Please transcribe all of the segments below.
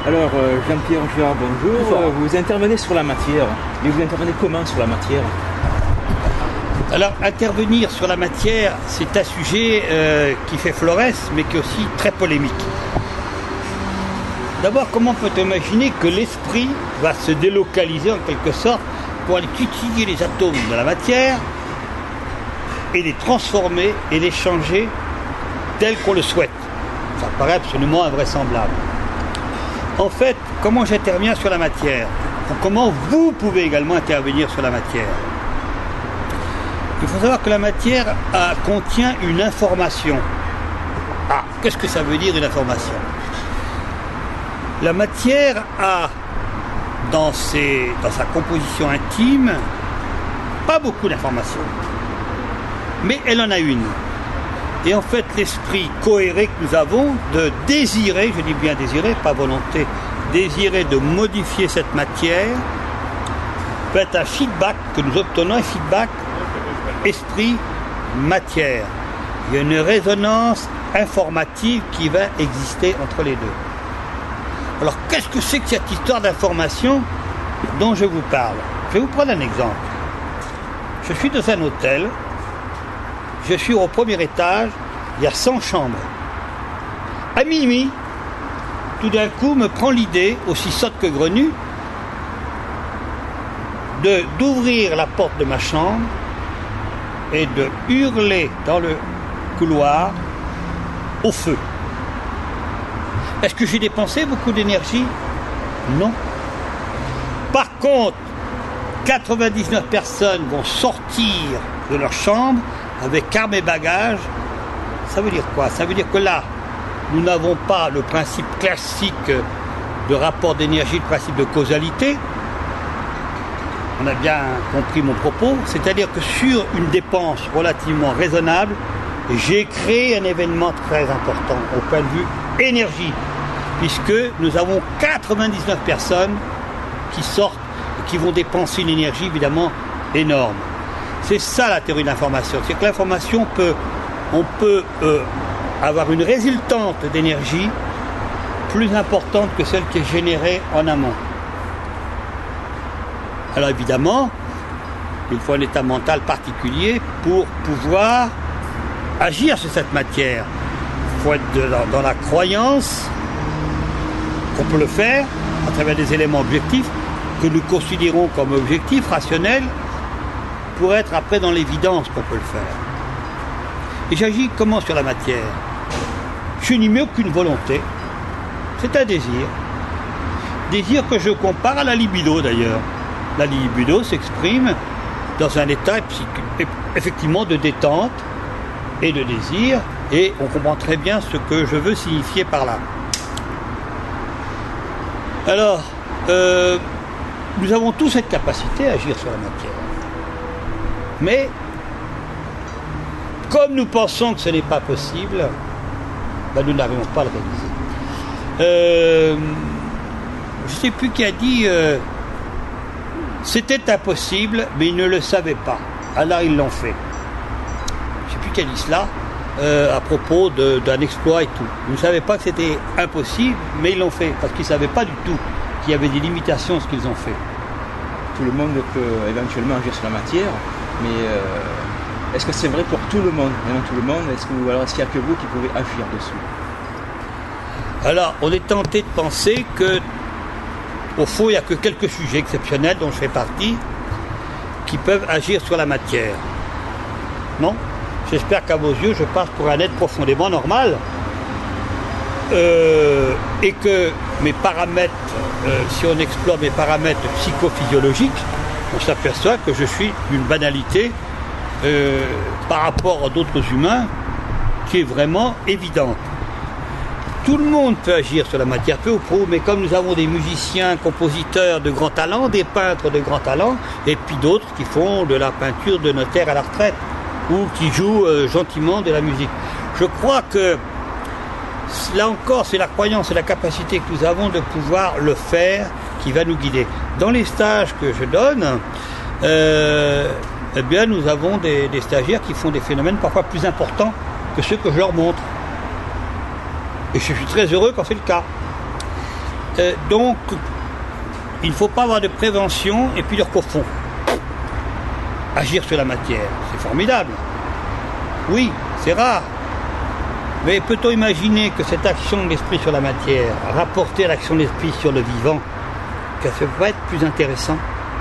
Alors, Jean-Pierre Girard, bonjour. Vous intervenez sur la matière, mais vous intervenez comment sur la matière? Alors, intervenir sur la matière, c'est un sujet qui fait florès, mais qui est aussi très polémique. D'abord, comment peut-on imaginer que l'esprit va se délocaliser en quelque sorte pour aller étudier les atomes de la matière et les transformer et les changer tels qu'on le souhaite? Ça paraît absolument invraisemblable. En fait, comment j'interviens sur la matière? Comment vous pouvez également intervenir sur la matière? Il faut savoir que la matière contient une information. Ah, qu'est-ce que ça veut dire une information? La matière a, dans sa composition intime, pas beaucoup d'informations. Mais elle en a une. Et en fait, l'esprit cohéré que nous avons de désirer, je dis bien désirer, pas volonté, désirer de modifier cette matière, peut être un feedback que nous obtenons, un feedback esprit-matière. Il y a une résonance informative qui va exister entre les deux. Alors, qu'est-ce que c'est que cette histoire d'information dont je vous parle? Je vais vous prendre un exemple. Je suis dans un hôtel. Je suis au premier étage, il y a 100 chambres. À minuit, tout d'un coup, me prend l'idée, aussi sotte que grenue, d'ouvrir la porte de ma chambre et de hurler dans le couloir au feu. Est-ce que j'ai dépensé beaucoup d'énergie? Non. Par contre, 99 personnes vont sortir de leur chambre avec armes et bagages. Ça veut dire quoi? Ça veut dire que là, nous n'avons pas le principe classique de rapport d'énergie, le principe de causalité. On a bien compris mon propos. C'est-à-dire que sur une dépense relativement raisonnable, j'ai créé un événement très important au point de vue énergie, puisque nous avons 99 personnes qui sortent et qui vont dépenser une énergie évidemment énorme. C'est ça la théorie de l'information, c'est que l'information on peut avoir une résultante d'énergie plus importante que celle qui est générée en amont. Alors évidemment, il faut un état mental particulier pour pouvoir agir sur cette matière. Il faut être dans la croyance qu'on peut le faire à travers des éléments objectifs que nous considérons comme objectifs, rationnels, pour être après dans l'évidence qu'on peut le faire. Et j'agis comment sur la matière? Je n'y mets aucune volonté. C'est un désir. Désir que je compare à la libido d'ailleurs. La libido s'exprime dans un état effectivement de détente et de désir, et on comprend très bien ce que je veux signifier par là. Alors, nous avons tous cette capacité à agir sur la matière. Mais, comme nous pensons que ce n'est pas possible, nous n'arrivons pas à le réaliser. Je ne sais plus qui a dit c'était impossible, mais ils ne le savaient pas. Alors ils l'ont fait. Je ne sais plus qui a dit cela à propos d'un exploit et tout. Ils ne savaient pas que c'était impossible, mais ils l'ont fait, parce qu'ils ne savaient pas du tout qu'il y avait des limitations à ce qu'ils ont fait. Tout le monde peut éventuellement agir sur la matière, mais est-ce que c'est vrai pour tout le monde? Vraiment tout le monde? Est-ce qu'il n'y a que vous qui pouvez agir dessus? Alors, on est tenté de penser que, au fond, il n'y a que quelques sujets exceptionnels dont je fais partie qui peuvent agir sur la matière. Non? J'espère qu'à vos yeux, je passe pour un être profondément normal et que mes paramètres, si on explore mes paramètres psychophysiologiques, on s'aperçoit que je suis d'une banalité par rapport à d'autres humains qui est vraiment évidente. Tout le monde peut agir sur la matière, peu ou prou, mais comme nous avons des musiciens, compositeurs de grand talent, des peintres de grand talent, et puis d'autres qui font de la peinture de notaire à la retraite, ou qui jouent gentiment de la musique. Je crois que, là encore, c'est la croyance et la capacité que nous avons de pouvoir le faire qui va nous guider. Dans les stages que je donne, eh bien, nous avons des stagiaires qui font des phénomènes parfois plus importants que ceux que je leur montre. Et je suis très heureux quand c'est le cas. Donc, il ne faut pas avoir de prévention et puis dire qu'au fond, agir sur la matière, c'est formidable. Oui, c'est rare. Mais peut-on imaginer que cette action de l'esprit sur la matière, rapportée à l'action de l'esprit sur le vivant, que ça va être plus intéressant?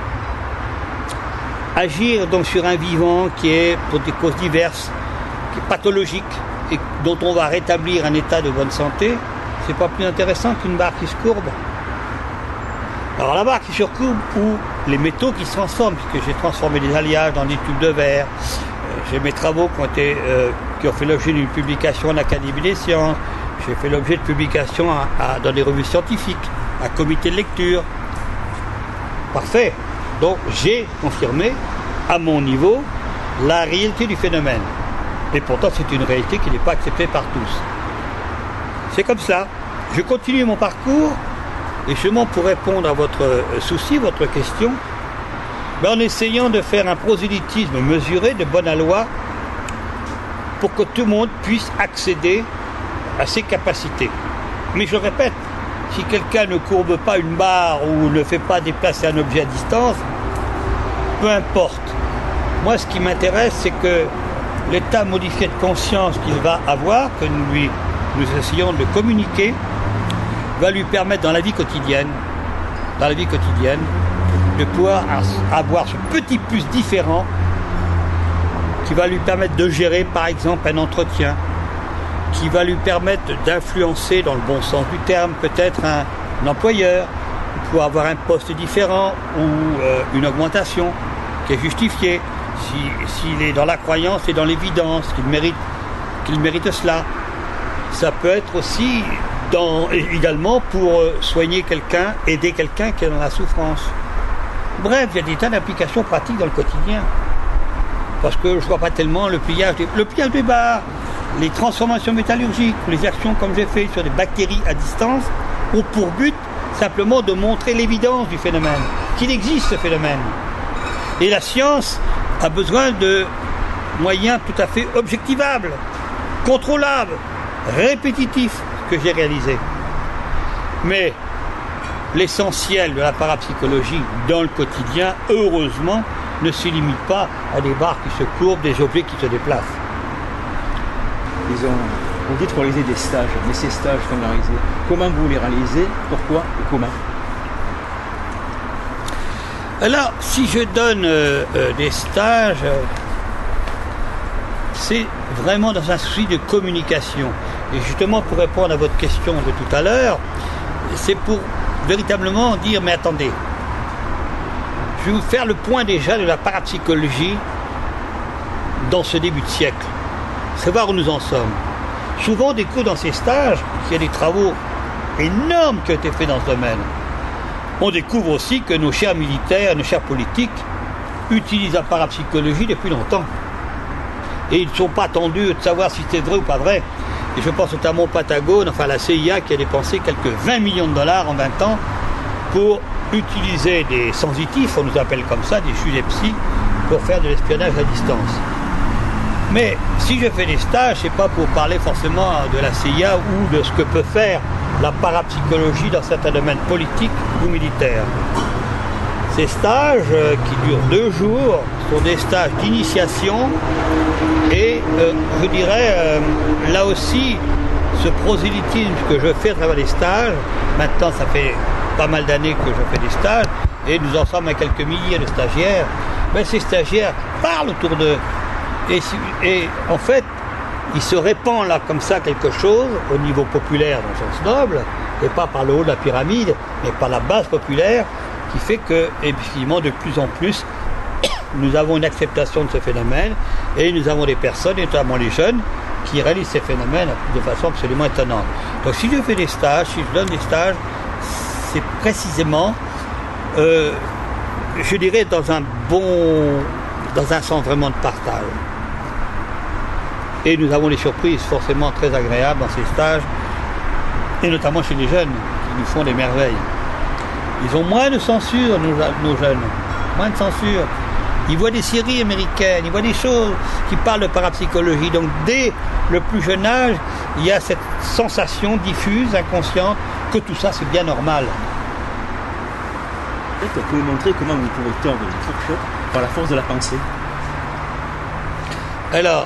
Agir donc sur un vivant qui est, pour des causes diverses, qui est pathologique et dont on va rétablir un état de bonne santé, c'est pas plus intéressant qu'une barre qui se courbe. Alors la barre qui se courbe ou les métaux qui se transforment, puisque j'ai transformé des alliages dans des tubes de verre, j'ai mes travaux qui ont fait l'objet d'une publication en Académie des sciences, j'ai fait l'objet de publications dans des revues scientifiques, un comité de lecture. Parfait. Donc j'ai confirmé à mon niveau la réalité du phénomène. Et pourtant c'est une réalité qui n'est pas acceptée par tous. C'est comme ça. Je continue mon parcours et justement pour répondre à votre souci, votre question, en essayant de faire un prosélytisme mesuré de bonne aloi pour que tout le monde puisse accéder à ses capacités. Mais je répète, si quelqu'un ne courbe pas une barre ou ne fait pas déplacer un objet à distance, peu importe. Moi, ce qui m'intéresse, c'est que l'état modifié de conscience qu'il va avoir, que nous essayons de communiquer, va lui permettre dans la vie quotidienne, de pouvoir avoir ce petit plus différent qui va lui permettre de gérer par exemple un entretien, qui va lui permettre d'influencer dans le bon sens du terme peut-être un employeur, pour avoir un poste différent ou une augmentation qui est justifiée, s'il est dans la croyance et dans l'évidence qu'il mérite cela. Ça peut être aussi également pour soigner quelqu'un, aider quelqu'un qui est dans la souffrance. Bref, il y a des tas d'applications pratiques dans le quotidien. Parce que je ne vois pas tellement le pliage des barres, les transformations métallurgiques, les actions comme j'ai fait sur des bactéries à distance, ont pour but simplement de montrer l'évidence du phénomène, qu'il existe ce phénomène. Et la science a besoin de moyens tout à fait objectivables, contrôlables, répétitifs, que j'ai réalisé. Mais l'essentiel de la parapsychologie dans le quotidien, heureusement, ne se limite pas à des barres qui se courbent, des objets qui se déplacent. Vous dites qu'on réalisait des stages, mais ces stages qu'on a réalisés, comment vous les réalisez, pourquoi et comment? Alors, si je donne des stages, c'est vraiment dans un souci de communication. Et justement, pour répondre à votre question de tout à l'heure, c'est pour véritablement dire, mais attendez, je vais vous faire le point déjà de la parapsychologie dans ce début de siècle, savoir où nous en sommes. Souvent, on découvre dans ces stages qu'il y a des travaux énormes qui ont été faits dans ce domaine. On découvre aussi que nos chers militaires, nos chers politiques utilisent la parapsychologie depuis longtemps. Et ils ne sont pas attendus de savoir si c'est vrai ou pas vrai. Et je pense notamment au Pentagone, enfin la CIA qui a dépensé quelques 20 millions de dollars en 20 ans pour utiliser des sensitifs, on nous appelle comme ça, des sujets psy, pour faire de l'espionnage à distance. Mais si je fais des stages, c'est pas pour parler forcément de la CIA ou de ce que peut faire la parapsychologie dans certains domaines politiques ou militaires. Ces stages qui durent 2 jours sont des stages d'initiation et je dirais là aussi ce prosélytisme que je fais à travers les stages, maintenant ça fait pas mal d'années que je fais des stages et nous en sommes à quelques milliers de stagiaires, mais ces stagiaires parlent autour d'eux et en fait il se répand là comme ça quelque chose au niveau populaire dans le sens noble et pas par le haut de la pyramide mais par la base populaire qui fait que effectivement de plus en plus nous avons une acceptation de ce phénomène et nous avons des personnes, et notamment les jeunes, qui réalisent ces phénomènes de façon absolument étonnante. Donc si je fais des stages, si je donne des stages, c'est précisément, je dirais, dans un sens vraiment de partage. Et nous avons des surprises forcément très agréables dans ces stages, et notamment chez les jeunes, qui nous font des merveilles. Ils ont moins de censure, nos jeunes, moins de censure. Ils voient des séries américaines, ils voient des choses qui parlent de parapsychologie. Donc dès le plus jeune âge, il y a cette sensation diffuse, inconsciente, que tout ça c'est bien normal. Peut-être que vous montrer comment vous pouvez tordre une fourchette par la force de la pensée. Alors,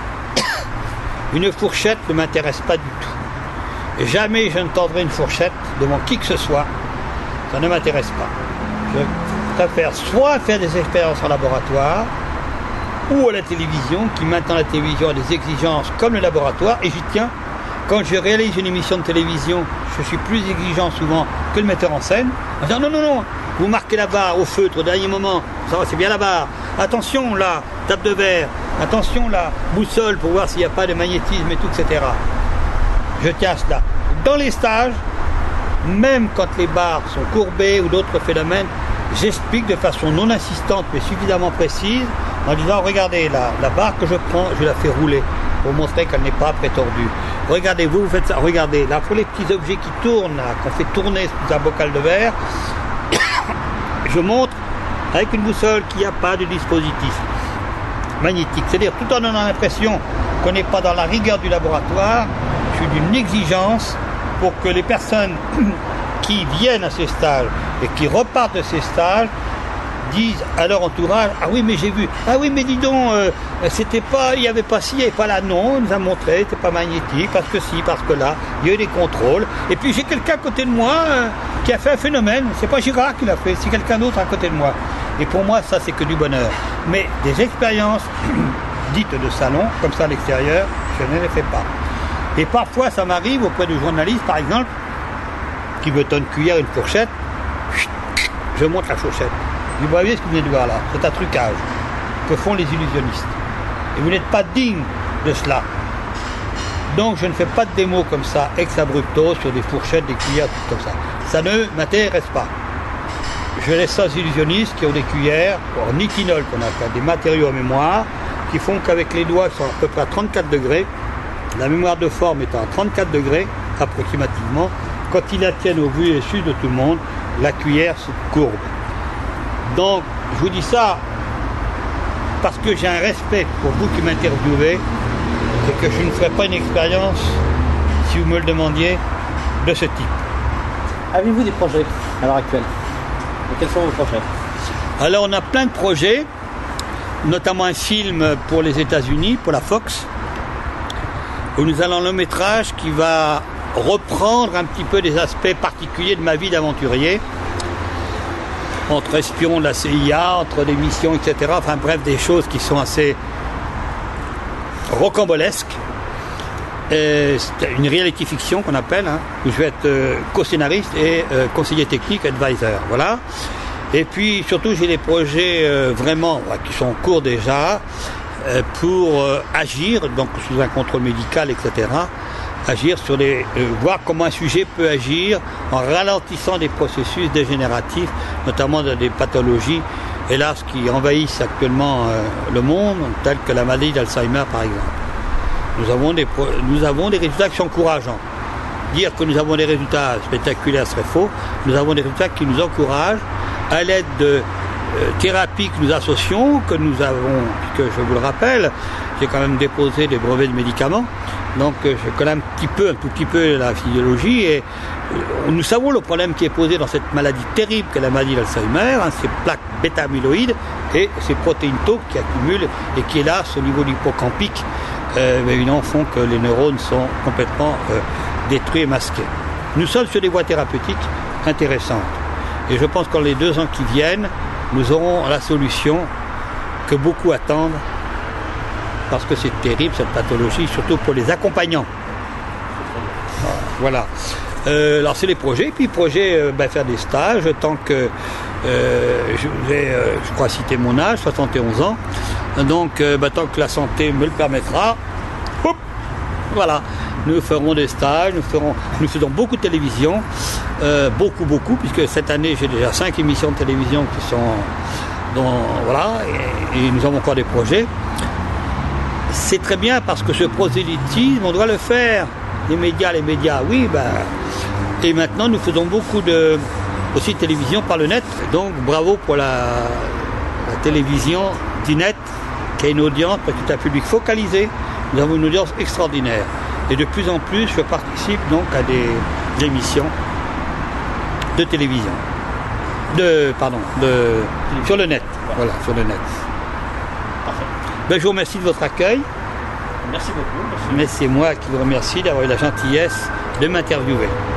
une fourchette ne m'intéresse pas du tout. Jamais je ne tordrai une fourchette devant qui que ce soit. Ça ne m'intéresse pas. Je préfère soit faire des expériences en laboratoire ou à la télévision, qui maintenant la télévision a des exigences comme le laboratoire, et j'y tiens. Quand je réalise une émission de télévision, je suis plus exigeant souvent que le metteur en scène, en disant non, vous marquez la barre au feutre au dernier moment, ça va, c'est bien la barre, attention là, table de verre, attention là, boussole pour voir s'il n'y a pas de magnétisme et tout, etc. Je tiens à cela. Dans les stages, même quand les barres sont courbées ou d'autres phénomènes, j'explique de façon non insistante mais suffisamment précise, en disant regardez la barre que je prends, je la fais rouler pour montrer qu'elle n'est pas prétordue. Regardez, vous faites ça, regardez, là pour les petits objets qui tournent, qu'on fait tourner sous un bocal de verre, je montre avec une boussole qu'il n'y a pas de dispositif magnétique. C'est-à-dire tout en donnant l'impression qu'on n'est pas dans la rigueur du laboratoire, je suis d'une exigence pour que les personnes qui viennent à ces stages et qui repartent de ces stages disent à leur entourage, ah oui mais j'ai vu, ah oui mais dis donc, c'était pas, il n'y avait pas ci, il n'y avait pas là, non, on nous a montré, c'était pas magnétique, parce que si, parce que là, il y a eu des contrôles, et puis j'ai quelqu'un à côté de moi qui a fait un phénomène, c'est pas Girard qui l'a fait, c'est quelqu'un d'autre à côté de moi, et pour moi ça c'est que du bonheur, mais des expériences dites de salon, comme ça à l'extérieur, je ne les fais pas, et parfois ça m'arrive auprès de journalistes par exemple, qui me donnent une cuillère, une fourchette, je montre la fourchette. Vous voyez ce que vous venez de voir là, c'est un trucage que font les illusionnistes. Et vous n'êtes pas digne de cela. Donc je ne fais pas de démos comme ça, ex abrupto, sur des fourchettes, des cuillères, tout comme ça. Ça ne m'intéresse pas. Je laisse ça aux illusionnistes qui ont des cuillères, en nitinol qu'on appelle, des matériaux en mémoire, qui font qu'avec les doigts qui sont à peu près à 34 degrés, la mémoire de forme étant à 34 degrés, approximativement, quand ils la tiennent au vu et su de tout le monde, la cuillère se courbe. Donc, je vous dis ça parce que j'ai un respect pour vous qui m'interviewez et que je ne ferai pas une expérience, si vous me le demandiez, de ce type. Avez-vous des projets à l'heure actuelle? Et quels sont vos projets? Alors, on a plein de projets, notamment un film pour les États-Unis, pour la Fox, où nous allons un long métrage qui va reprendre un petit peu des aspects particuliers de ma vie d'aventurier, entre espions de la CIA, entre des missions, etc. Enfin bref, des choses qui sont assez rocambolesques. C'est une reality fiction qu'on appelle, où je vais être co-scénariste et conseiller technique, advisor. Voilà. Et puis surtout, j'ai des projets vraiment qui sont en cours déjà pour agir, donc sous un contrôle médical, etc. Agir sur voir comment un sujet peut agir en ralentissant des processus dégénératifs, notamment dans des pathologies, hélas, qui envahissent actuellement le monde, telles que la maladie d'Alzheimer par exemple. Nous avons des résultats qui sont encourageants. Dire que nous avons des résultats spectaculaires serait faux. Nous avons des résultats qui nous encouragent à l'aide de thérapies que nous associons, que nous avons, puisque je vous le rappelle, j'ai quand même déposé des brevets de médicaments. Donc je connais un tout petit peu la physiologie et nous savons le problème qui est posé dans cette maladie terrible qu'est la maladie d'Alzheimer, ces plaques bêta-amyloïdes et ces protéines tau qui accumulent et qui hélas au niveau du hippocampique évidemment font que les neurones sont complètement détruits et masqués. Nous sommes sur des voies thérapeutiques intéressantes et je pense que dans les 2 ans qui viennent, nous aurons la solution que beaucoup attendent. Parce que c'est terrible cette pathologie, surtout pour les accompagnants. Voilà. Alors c'est les projets, puis projet faire des stages, tant que je crois citer mon âge, 71 ans. Donc tant que la santé me le permettra, voilà, nous ferons des stages, nous faisons beaucoup de télévision, beaucoup, puisque cette année j'ai déjà 5 émissions de télévision qui sont voilà, et nous avons encore des projets. C'est très bien parce que ce prosélytisme, on doit le faire. Les médias, oui, et maintenant nous faisons beaucoup aussi de télévision par le net. Donc bravo pour la télévision du net qui a une audience, parce que c'est un public focalisé. Nous avons une audience extraordinaire. Et de plus en plus, je participe donc à des émissions de télévision. Sur le net. Voilà, sur le net. Parfait. Ben, je vous remercie de votre accueil. Merci beaucoup. Mais c'est moi qui vous remercie d'avoir eu la gentillesse de m'interviewer.